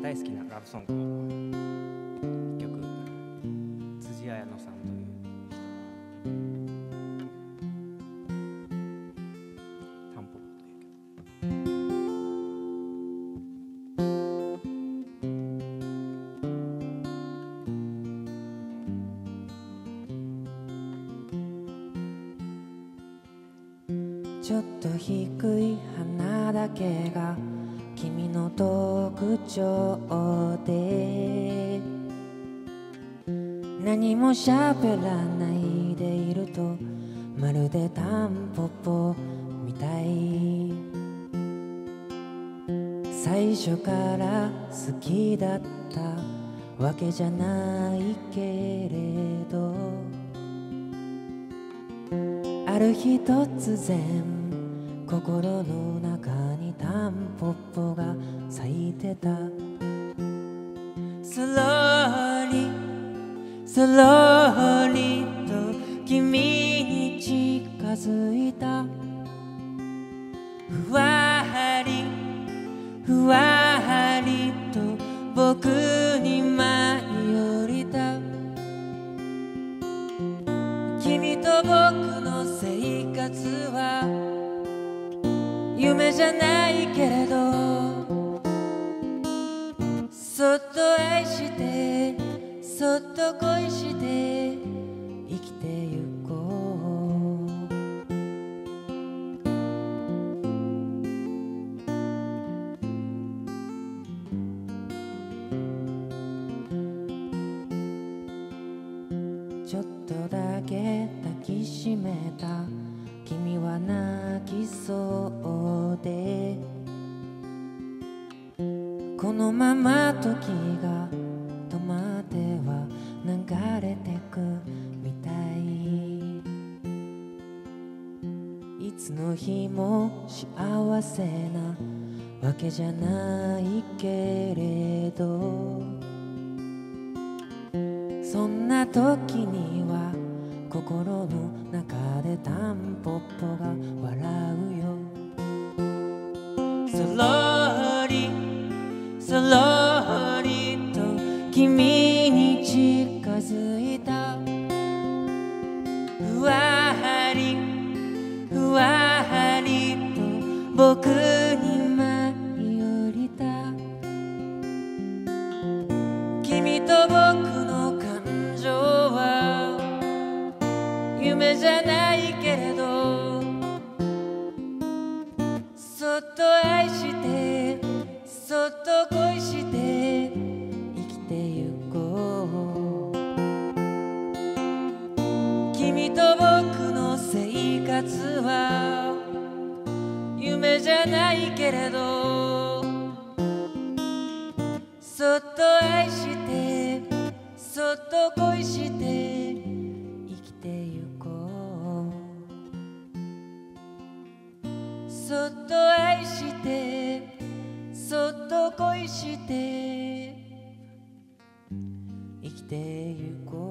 大好きなラブソングを一曲、辻彩乃さんという人がタンポポという曲。ちょっと低い鼻だけが君の特徴で、何も喋らないでいるとまるでタンポポみたい。最初から好きだったわけじゃないけれど、ある日突然心の中にタンポポが咲いてた。スローリスローリと君に近づいた。ふわりふわりと僕に舞い降りた。君と僕の生活は夢じゃないけれど、そっと愛してそっと恋して生きてゆこう。ちょっとだけ抱きしめた君は泣きそうで、このまま時が止まっては流れてくみたい。いつの日も幸せなわけじゃないけれど、そんな時には心の中でタンポポが笑うよ。そろりそろりと君に近づいた。ふわりふわりと僕に舞い降りた。君と僕の感情は夢じゃないけれど、そっと愛してそっと恋して生きてゆこう。君と僕の生活は夢じゃないけれど、そっと愛してそっと恋して生きてゆこう。そっと愛してそっと恋して生きてゆこう。